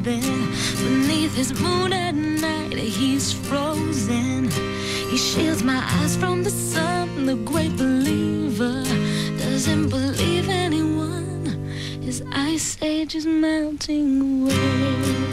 bed. Beneath his moon at night, he's frozen. He shields my eyes from the sun. The great believer doesn't believe anyone. His ice age is melting away.